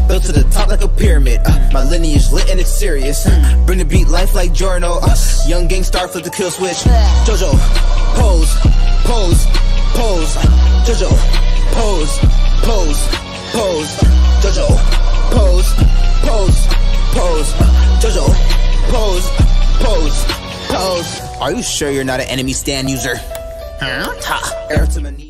built to the top like a pyramid. My lineage lit and it's serious. Bring the beat life like Giorno. Young gang star, flip the kill switch. JoJo, pose, pose, pose. JoJo, pose, pose, pose. JoJo, pose, pose, pose. JoJo, pose, pose, pose. Are you sure you're not an enemy stand user? Huh? Ha. Air to my knee.